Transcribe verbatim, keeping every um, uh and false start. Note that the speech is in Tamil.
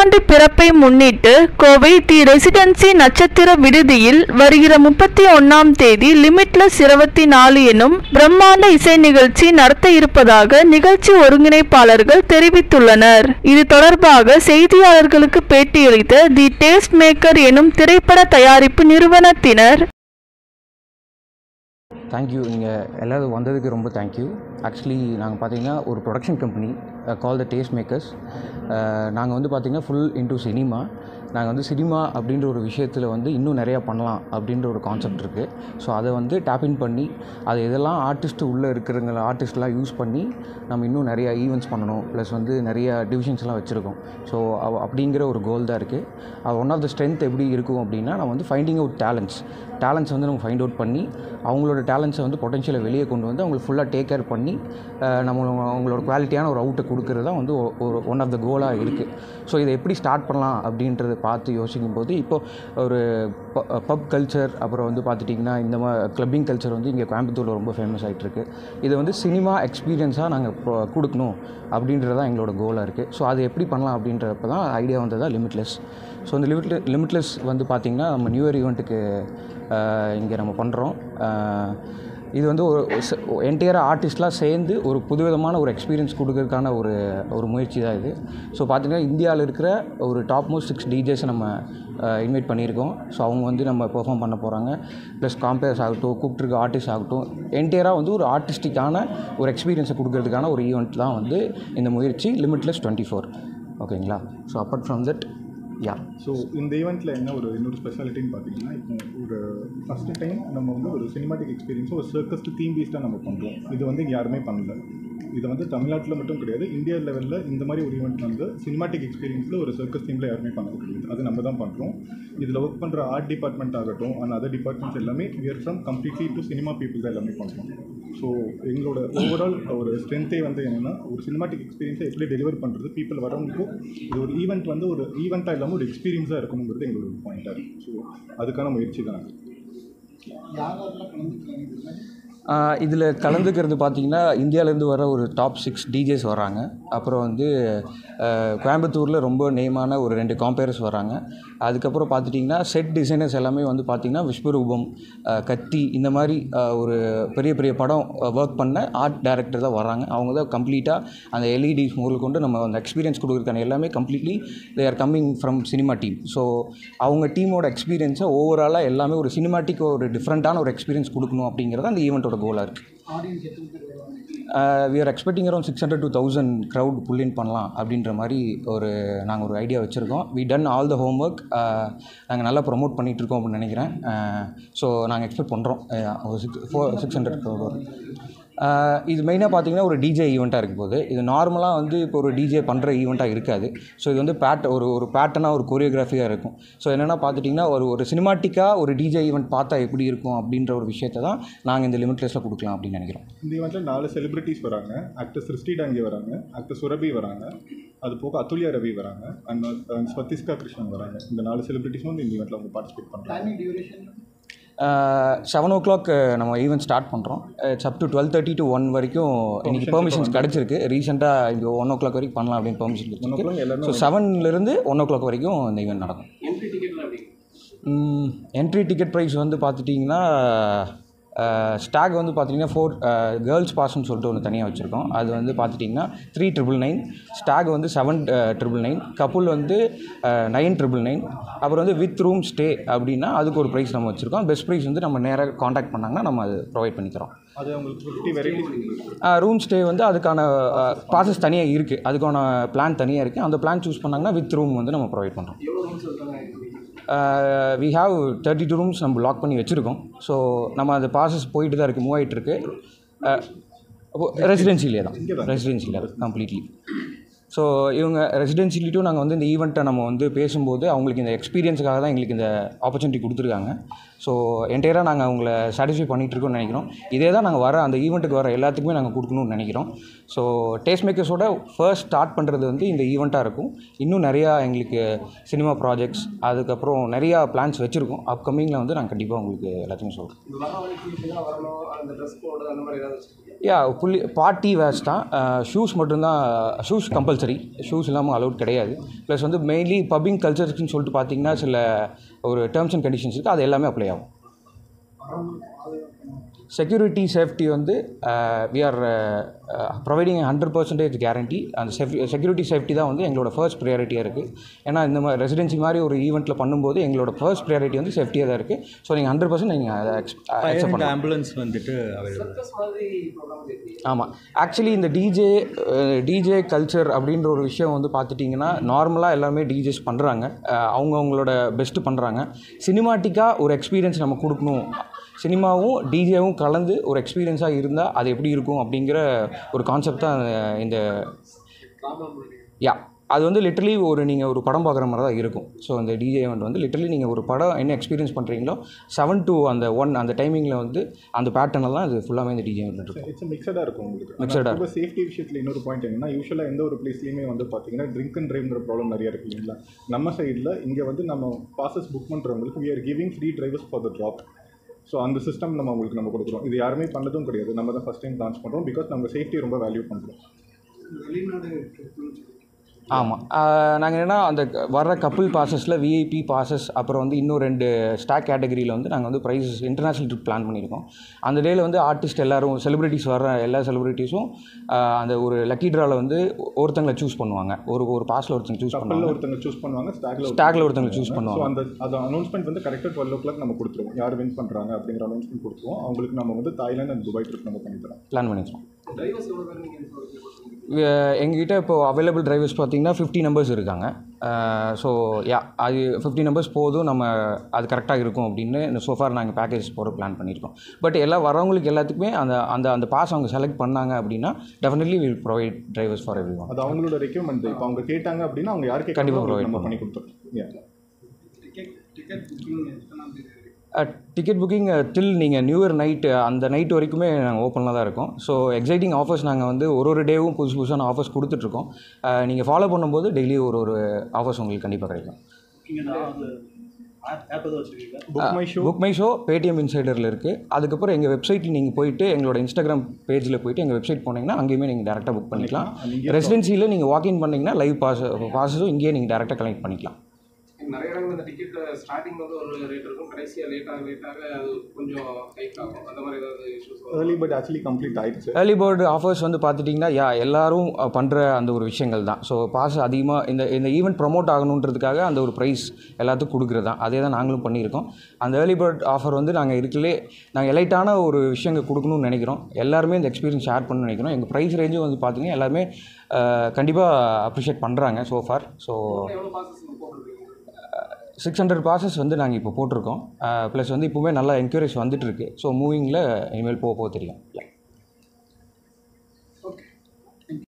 நூற்றாண்டு பிறப்பை முன்னிட்டு கோவை தி ரெசிடென்சி நட்சத்திர விடுதியில் வருகிற முப்பத்தி ஒன்னாம் தேதி லிமிட்லெஸ் இருபத்தி நாலு எனும் பிரம்மாண்ட இசை நிகழ்ச்சி நடத்த இருப்பதாக நிகழ்ச்சி ஒருங்கிணைப்பாளர்கள் தெரிவித்துள்ளனர். இது தொடர்பாக செய்தியாளர்களுக்கு பேட்டியளித்த தி டேஸ்ட் மேக்கர் எனும் திரைப்பட தயாரிப்பு நிறுவனத்தினர், தேங்க்யூ. இங்கே எல்லோரும் வந்ததுக்கு ரொம்ப தேங்க்யூ. ஆக்சுவலி நாங்கள் பார்த்தீங்கன்னா ஒரு production company call the taste makers. நாங்கள் வந்து பார்த்திங்கன்னா ஃபுல் இன்டூ சினிமா. நாங்கள் வந்து சினிமா அப்படின்ற ஒரு விஷயத்தில் வந்து இன்னும் நிறையா பண்ணலாம் அப்படின்ற ஒரு கான்செப்ட் இருக்குது. ஸோ அதை வந்து டேப்பின் பண்ணி அது எதெல்லாம் ஆர்டிஸ்ட்டு உள்ளே இருக்கிறவங்க ஆர்டிஸ்ட்லாம் யூஸ் பண்ணி நம்ம இன்னும் நிறையா ஈவெண்ட்ஸ் பண்ணணும். ப்ளஸ் வந்து நிறையா டிவிஷன்ஸ்லாம் வச்சுருக்கோம். ஸோ அப்படிங்கிற ஒரு கோல் தான் இருக்குது. அது ஒன் ஆஃப் த ஸ்ட்ரென்த் எப்படி இருக்கும் அப்படின்னா, நம்ம வந்து ஃபைண்டிங் அவுட் டேலண்ட்ஸ் டேலண்ட்ஸ் வந்து நம்ம ஃபைண்ட் அவுட் பண்ணி அவங்களோட டேலண்ட்ஸை வந்து பொட்டன்ஷியலை வெளியே கொண்டு வந்து அவங்களுக்கு ஃபுல்லாக டேக் கேர் பண்ணி நம்ம அவங்களோட குவாலிட்டியான ஒரு அவுட்டை கொடுக்குறது தான் வந்து ஒரு ஒன் ஆஃப் த கோலாக இருக்குது. ஸோ இதை எப்படி ஸ்டார்ட் பண்ணலாம் அப்படின்றத பார்த்து யோசிக்கும் போது, இப்போது ஒரு பப் கல்ச்சர், அப்புறம் வந்து பார்த்துட்டிங்கன்னா இந்த மாதிரி கிளப்பிங் கல்ச்சர் வந்து இங்கே கோயம்புத்தூரில் ரொம்ப ஃபேமஸ் ஆகிட்டுருக்கு. இதை வந்து சினிமா எக்ஸ்பீரியன்ஸாக நாங்கள் கொடுக்கணும் அப்படின்றது தான் எங்களோட கோலாக இருக்குது. ஸோ அது எப்படி பண்ணலாம் அப்படின்றப்ப தான் ஐடியா வந்ததா லிமிட்லெஸ். ஸோ இந்த லிமிட் லிமிட்லெஸ் வந்து பார்த்திங்கன்னா நம்ம நியூ இயர் ஈவெண்ட்டுக்கு இங்கே நம்ம பண்ணுறோம். இது வந்து ஒரு என்டையராக ஆர்டிஸ்ட்லாம் சேர்ந்து ஒரு புதுவிதமான ஒரு எக்ஸ்பீரியன்ஸ் கொடுக்கறதுக்கான ஒரு ஒரு முயற்சி தான் இது. ஸோ பார்த்திங்கன்னா இந்தியாவில் இருக்கிற ஒரு டாப் மோஸ்ட் சிக்ஸ் டிஜேஸை நம்ம இன்வைட் பண்ணியிருக்கோம். ஸோ அவங்க வந்து நம்ம பெர்ஃபார்ம் பண்ண போகிறாங்க. ப்ளஸ் காம்பேர்ஸ் ஆகட்டும், கூப்பிட்ருக்க ஆர்டிஸ்ட் ஆகட்டும், என்டையராக வந்து ஒரு ஆர்டிஸ்டிக்கான ஒரு எக்ஸ்பீரியன்ஸை கொடுக்கறதுக்கான ஒரு ஈவெண்ட் தான் வந்து இந்த முயற்சி லிமிட்லெஸ் டுவெண்ட்டி ஃபோர். ஓகேங்களா? So apart from that yeah so இந்த ஈவெண்ட்டில் என்ன ஒரு இன்னொரு ஸ்பெஷாலிட்டின்னு பார்த்தீங்கன்னா, இப்போ ஒரு ஃபஸ்ட்டு டைம் நம்ம வந்து ஒரு சினிமாட்டிக் எக்ஸ்பீரியன்ஸும் ஒரு சர்க்கஸ்ட்டு தீம் பேஸ்டாக நம்ம பண்ணுறோம். இது வந்து இங்கே யாருமே பண்ணல. இது வந்து தமிழ்நாட்டில் மட்டும் கிடையாது, இந்தியா லெவலில் இந்த மாதிரி ஒரு ஈவெண்ட் வந்து சினிமாட்டிக் எக்ஸ்பீரியன்ஸில் ஒரு சர்க்கஸ் தீமில் யாருமே பண்ண கிடையாது. அது நம்ம தான் பண்ணுறோம். இதில் ஒர்க் பண்ணுற ஆர்ட் டிபார்ட்மெண்ட் ஆகட்டும் அண்ட் அதர் டிபார்ட்மெண்ட்ஸ் எல்லாமே we are from completely to cinema people தான் எல்லாமே பண்ணுறோம். ஸோ எங்களோட ஓவரால் ஒரு ஸ்ட்ரென்த்தே வந்து என்னென்னா, ஒரு சினிமாட்டிக் எக்ஸ்பீரியன்ஸை எப்படி டெலிவர் பண்ணுறது, பீப்புள் வரவங்களுக்கும் இது ஒரு ஈவெண்ட் வந்து ஒரு ஈவெண்ட்டாக இல்லாமல் ஒரு எக்ஸ்பீரியன்ஸாக இருக்கணுங்கிறது எங்களோட பாயிண்ட்டாக இருக்குது. ஸோ அதுக்கான முயற்சி தான் அது. இதில் கலந்துக்கிறது பார்த்திங்கன்னா இந்தியாவிலேருந்து வர ஒரு டாப் சிக்ஸ் டிஜேஸ் வராங்க. அப்புறம் வந்து கோயம்புத்தூரில் ரொம்ப நேமான ஒரு ரெண்டு காம்பேரர்ஸ் வராங்க. அதுக்கப்புறம் பார்த்துட்டிங்கன்னா செட் டிசைனர்ஸ் எல்லாமே வந்து பார்த்திங்கன்னா விஸ்வரூபம், கத்தி, இந்த மாதிரி ஒரு பெரிய பெரிய படம் ஒர்க் பண்ண ஆர்ட் டைரக்டர் தான் வராங்க. அவங்க தான் கம்ப்ளீட்டாக அந்த எல்இடிஸ் முதல் கொண்டு நம்ம அந்த எக்ஸ்பீரியன்ஸ் கொடுக்குறதுக்கான எல்லாமே completely they are coming from cinema team. So அவங்க டீமோட எக்ஸ்பீரியன்ஸை ஓவராலாக எல்லாமே ஒரு சினிமாட்டிக் ஒரு டிஃப்ரெண்ட்டான ஒரு எக்ஸ்பீரியன்ஸ் கொடுக்கணும் அப்படிங்கிறது அந்த ஈவெண்ட்டோட கோலாக இருக்குது. We are expecting around six hundred two thousand crowd pull in பண்ணலாம் அப்படின்ற மாதிரி ஒரு நாங்கள் ஒரு ஐடியா வச்சுருக்கோம். We done all the homework. நாங்கள் நல்லா ப்ரொமோட் பண்ணிகிட்ருக்கோம் அப்படின்னு நினைக்கிறேன். ஸோ நாங்கள் எக்ஸ்பெக்ட் பண்ணுறோம் ஒரு six four six hundred crowd வரும். இது மெயினாக பார்த்திங்கன்னா ஒரு டிஜே ஈவெண்ட்டாக இருக்கும் போது, இது நார்மலாக வந்து இப்போ ஒரு டிஜே பண்ணுற ஈவெண்ட்டாக இருக்காது. ஸோ இது வந்து பேட் ஒரு ஒரு பேட்டர்னாக ஒரு கோரியோகிராஃபியாக இருக்கும். ஸோ என்னென்னா பார்த்துட்டிங்கன்னா ஒரு ஒரு சினிமாட்டிக்காக ஒரு டிஜே ஈவெண்ட் பார்த்தா எப்படி இருக்கும் அப்படின்ற ஒரு விஷயத்தை தான் நாங்கள் இந்த லிமிட்லெஸில் கொடுக்கலாம் அப்படின்னு நினைக்கிறோம். இந்த ஈவெண்ட்டில் நாலு செலிபிரிட்டிஸ் வராங்க. ஆக்டர் சிருஷ்டி டாங்கி வராங்க, ஆக்டர் சுரபி வராங்க, அது போக அதுல்யா ரவி வராங்க, அண்ட் ஸ்வத்திஸ்கா கிருஷ்ணன் வராங்க. இந்த நாலு செலிபிரிட்டிஸும் வந்து இந்த ஈவெண்ட்டில் அவங்க பார்ட்டிசிபேட் பண்ணுறாங்க. செவன் ஓ கிளாக் நம்ம ஈவெண்ட் ஸ்டார்ட் பண்ணுறோம். It's up to twelve thirty to one வரைக்கும் இன்றைக்கி பெர்மிஷன்ஸ் கிடச்சிருக்கு. ரீசெண்டாக இங்கே ஒன் ஓ கிளாக் வரைக்கும் பண்ணலாம் அப்படின்னு பெர்மிஷன் கிடச்சிருக்கு. ஸோ செவன்லேருந்து ஒன் ஓ கிளாக் வரைக்கும் இந்த ஈவெண்ட் நடக்கும். என்ட்ரி டிக்கெட் ப்ரைஸ் வந்து பார்த்துட்டிங்கன்னா ஸ்டாக் வந்து பார்த்திங்கன்னா ஃபோர் கேர்ள்ஸ் பாஸ்ன்னு சொல்லிட்டு ஒன்று தனியாக வச்சுருக்கோம். அது வந்து பார்த்துட்டிங்கன்னா த்ரீ ட்ரிபிள் நைன், ஸ்டாக் வந்து செவன் ட்ரிபிள் நைன், கப்புள் வந்து நைன் ட்ரிபிள் நைன். அப்புறம் வந்து வித் ரூம் ஸ்டே அப்படின்னா அதுக்கு ஒரு ப்ரைஸ் நம்ம வச்சுருக்கோம். பெஸ்ட் ப்ரைஸ் வந்து நம்ம நேராக காண்டாக்ட் பண்ணாங்கன்னா நம்ம அது ப்ரொவைட் பண்ணி தரோம். அது உங்களுக்கு ஃபிஃப்டி வெரைட்டிஸ் ரூம் ஸ்டே வந்து அதுக்கான ப்ராசஸ் தனியாக இருக்குது, அதுக்கான பிளான் தனியாக இருக்குது. அந்த பிளான் சூஸ் பண்ணாங்கன்னா வித் ரூம் வந்து நம்ம ப்ரொவைட் பண்ணுறோம். We have thirty two rooms நம்ம லாக் பண்ணி வச்சுருக்கோம். ஸோ நம்ம அந்த ப்ராசஸ் போயிட்டு தான் இருக்குது, மூவ் ஆகிட்டுருக்கு. ரெசிடென்சிலே தான் ரெசிடென்சியில் தான் கம்ப்ளீட்லி. ஸோ இவங்க ரெசிடென்சிலிட்டும் நாங்கள் வந்து இந்த ஈவெண்ட்டை நம்ம வந்து பேசும்போது அவங்களுக்கு இந்த எக்ஸ்பீரியன்ஸுக்காக தான் எங்களுக்கு இந்த ஆப்பர்ச்சுனிட்டி கொடுத்துருக்காங்க. ஸோ என்டையராக நாங்கள் அவங்கள சாட்டிஸ்ஃபை பண்ணிகிட்ருக்கோம்னு நினைக்கிறோம். இதே தான் நாங்கள் வர அந்த ஈவெண்ட்டுக்கு வர எல்லாத்துக்குமே நாங்கள் கொடுக்கணும்னு நினைக்கிறோம். ஸோ டேஸ்ட் மேக்கர்ஸோட ஃபர்ஸ்ட் ஸ்டார்ட் பண்ணுறது வந்து இந்த ஈவெண்ட்டாக இருக்கும். இன்னும் நிறையா எங்களுக்கு சினிமா ப்ராஜெக்ட்ஸ் அதுக்கப்புறம் நிறையா பிளான்ஸ் வச்சுருக்கோம். அப்கமிங்கில் வந்து நாங்கள் கண்டிப்பாக உங்களுக்கு எல்லாத்தையும் சொல்கிறோம். யா புள்ளி பார்ட்டி வேர்ஸ் தான். ஷூஸ் மட்டும்தான், ஷூஸ் கம்பல்சரி, ஷூஸ் இல்லாமல் அலௌட் கிடையாது. ப்ளஸ் வந்து மெயின்லி பப்பிங் கல்ச்சர்ஸ்ன்னு சொல்லிட்டு பார்த்தீங்கன்னா சில ஒரு டேர்ம்ஸ் அண்ட் கண்டிஷன்ஸ் இருக்குது, அது எல்லாமே அப்ளை ஆகும். செக்யூரிட்டி சேஃப்டி வந்து we are providing hundred percentage guarantee. அந்த செஃப் செக்யூரிட்டி சேஃப்டி தான் வந்து எங்களோட ஃபர்ஸ்ட் ப்ரையாரிட்டியாக இருக்குது. ஏன்னா இந்த மாதிரி ரெசிடென்சி மாதிரி ஒரு ஈவெண்ட்டில் பண்ணும்போது எங்களோட ஃபர்ஸ்ட் ப்ரையாரிட்டி வந்து சேஃப்டியாக தான் இருக்குது. ஸோ நீங்கள் ஹண்ட்ரட் பர்சன்ட் நீங்கள் அதை அக்செப்ட் பண்ணலாம். ஆம்புலன்ஸ் வந்துட்டு ஆமாம், ஆக்சுவலி இந்த டிஜே டிஜே கல்ச்சர் அப்படின்ற ஒரு விஷயம் வந்து பார்த்துட்டிங்கன்னா நார்மலாக எல்லாமே டிஜேஸ் பண்ணுறாங்க, அவங்கவுங்களோட பெஸ்ட்டு பண்ணுறாங்க. சினிமாட்டிக்காக ஒரு எக்ஸ்பீரியன்ஸ் நம்ம கொடுக்கணும், சினிமாவும் டிஜேவும் கலந்து ஒரு எக்ஸ்பீரியன்ஸாக இருந்தால் அது எப்படி இருக்கும் அப்படிங்கிற ஒரு கான்செப்ட் தான் இந்த யா அது வந்து லிட்டரலி ஒரு நீங்கள் ஒரு படம் பார்க்குற மாதிரி தான் இருக்கும். ஸோ அந்த டிஜே ஈவெண்ட் வந்து லிட்டரலி நீங்கள் ஒரு படம் என்ன எக்ஸ்பீரியன்ஸ் பண்ணுறீங்களோ செவன் டு அந்த ஒன் அந்த டைமிங்கில் வந்து அந்த பேட்டர்னெல்லாம் இது ஃபுல்லாகவே இந்த டிஜே ஈவெண்ட் இருக்கும். இட்ஸ் மிக்சடாக இருக்கும் உங்களுக்கு. மிக்சடாக இப்போ சேஃப்டி விஷயத்தில் இன்னொரு பாயிண்ட் என்னன்னா, யூஸ்வலாக எந்த ஒரு பிளேஸ்லையுமே வந்து பார்த்தீங்கன்னா ட்ரிங்க் அண்ட் ட்ரைவ்ங்கிற ப்ராப்ளம் நிறையா இருக்குது இல்லைங்களா. நம்ம சைடில் இங்கே வந்து நம்ம பாசஸ் புக் பண்ணுறவங்களுக்கு we are giving free drivers for the drop. So அந்த சிஸ்டம் நம்ம உங்களுக்கு நம்ம கொடுக்குறோம். இது யாருமே பண்ணதும் கிடையாது, நம்ம தான் ஃபஸ்ட் டைம் லான்ச் பண்ணுறோம். பிகாஸ் நம்ம சேஃப்டி ரொம்ப வேல்யூ பண்ணுறோம். வெளிநாடு ஆமாம், நாங்கள் என்னென்னா அந்த வர்ற கப்புள் பாசஸில் விஐபி பாசஸ் அப்புறம் வந்து இன்னும் ரெண்டு ஸ்டாக் கேட்டகரியில் வந்து நாங்கள் வந்து ப்ரைஸஸ் இன்டர்நேஷ்னல் ட்ரிப் பிளான் பண்ணியிருக்கோம். அந்த டேயில் வந்து ஆர்டிஸ்ட் எல்லோரும் செலிப்ரிட்டிஸ் வர்ற எல்லா செலிப்ரிட்டிஸும் அந்த ஒரு லக்கி ட்ராவில் வந்து ஒருத்தங்களை சூஸ் பண்ணுவாங்க. ஒரு ஒரு பாஸில் ஒருத்தங்க சூஸ் பண்ணுவாங்க, ஒருத்தங்க சூஸ் பண்ணுவாங்க ஸ்டாக்ல ஸ்டாக்ல ஒருத்தங்க சூஸ் பண்ணுவாங்க. ஸோ அந்த அந்த அனௌன்ஸ்மெண்ட் வந்து கரெக்டாக டுவெல் ஓ கிளாக் நம்ம கொடுத்துருவோம். யார் வின் பண்ணுறாங்க அப்படிங்கிற அனௌன்ஸ்மெண்ட் கொடுத்துருவோம். அவங்களுக்கு நம்ம வந்து தாய்லாந்து அண்ட் துபாய் ட்ரிப் நம்ம பண்ணித்தரோம், பிளான் பண்ணிக்கிறோம். எங்ககிட்ட இப்போ அவைலபிள் டிரைவர்ஸ் பார்த்தீங்கன்னா ஃபிஃப்டி நம்பர்ஸ் இருக்காங்க. ஸோ யா அது ஃபிஃப்டி நம்பர்ஸ் போதும், நம்ம அது கரெக்டாக இருக்கும் அப்படின்னு சோஃபார் நாங்கள் பேக்கேஜ் போகிற பிளான் பண்ணியிருக்கோம். பட் எல்லாம் வரவங்களுக்கு எல்லாத்துக்குமே அந்த அந்த அந்த பாஸ் அவங்க செலக்ட் பண்ணாங்க அப்படின்னா definitely will provide drivers for everyone. அது அவங்களோட ரெக்யூர்மெண்ட். இப்போ அவங்க கேட்டாங்க அப்படின்னா அவங்க யாருக்கு கண்டிப்பாக ப்ரொவைட் நம்ம பண்ணி கொடுத்தோம். டிக்கெட் புக்கிங் டில் நீங்கள் நியூ இயர் நைட்டு அந்த நைட் வரைக்குமே நாங்கள் ஓப்பனில் தான் இருக்கோம். ஸோ எக்ஸைட்டிங் ஆஃபர்ஸ் நாங்கள் வந்து ஒரு ஒரு டேவும் புதுசு புதுசான ஆஃபர்ஸ் கொடுத்துட்ருக்கோம். நீங்கள் ஃபாலோ பண்ணும்போது டெய்லி ஒரு ஒரு ஆஃபர்ஸ் உங்களுக்கு கண்டிப்பாக கிடைக்கும். புக் மை ஷோ பேடிஎம் இன்சைடரில் இருக்குது. அதுக்கப்புறம் எங்கள் வெப்சைட்டில் நீங்கள் போயிட்டு எங்களோட இன்ஸ்டாகிராம் பேஜில் போயிட்டு எங்கள் வெப்சைட் போனீங்கன்னா அங்கேயுமே நீங்கள் டேரெக்டாக புக் பண்ணிக்கலாம். ரெசிடென்சியில் நீங்கள் வாக்இன் பண்ணிங்கன்னா லைவ் பாஸ் பாஸஸும் இங்கேயே நீங்கள் டேரெக்டாக கலெக்ட் பண்ணிக்கலாம். நிறைய இடங்கள் இந்த டிக்கெட் ஸ்டார்டிங் வந்து ஒரு ரேட் இருக்கும், கடைசியாக லேட்டாக லேட்டாக அது கொஞ்சம் ஹைக் ஆகும். அந்த மாதிரி ஏதாவது issues? Early bird actually complete ஆயிடுச்சு. ஏர்லி பர்ட் ஆஃபர்ஸ் வந்து பார்த்துட்டிங்கன்னா யா எல்லாரும் பண்ணுற அந்த ஒரு விஷயங்கள் தான். ஸோ பாஸ் அதிகமாக இந்த இந்த ஈவெண்ட் ப்ரொமோட் ஆகணுன்றதுக்காக அந்த ஒரு ப்ரைஸ் எல்லாத்துக்கும் கொடுக்குறது தான். அதே தான் நாங்களும் பண்ணியிருக்கோம். அந்த ஏர்லி பர்ட் ஆஃபர் வந்து நாங்கள் இருக்கலே நாங்கள் எலைட்டான ஒரு விஷயங்கள் கொடுக்கணும்னு நினைக்கிறோம். எல்லாருமே இந்த எக்ஸ்பீரியன்ஸ் ஷேர் பண்ணணும்னு நினைக்கிறோம். எங்கள் ப்ரைஸ் ரேஞ்சும் வந்து பார்த்தீங்கன்னா எல்லாருமே கண்டிப்பாக அப்ரிஷியேட் பண்ணுறாங்க so far. So six hundred passes வந்து நாங்கள் இப்போ போட்டிருக்கோம். ப்ளஸ் வந்து இப்போவுமே நல்லா என்கரேஜ் வந்துட்டு இருக்கு. ஸோ மூவிங்கில் இனிமேல் போக போக தெரியும்.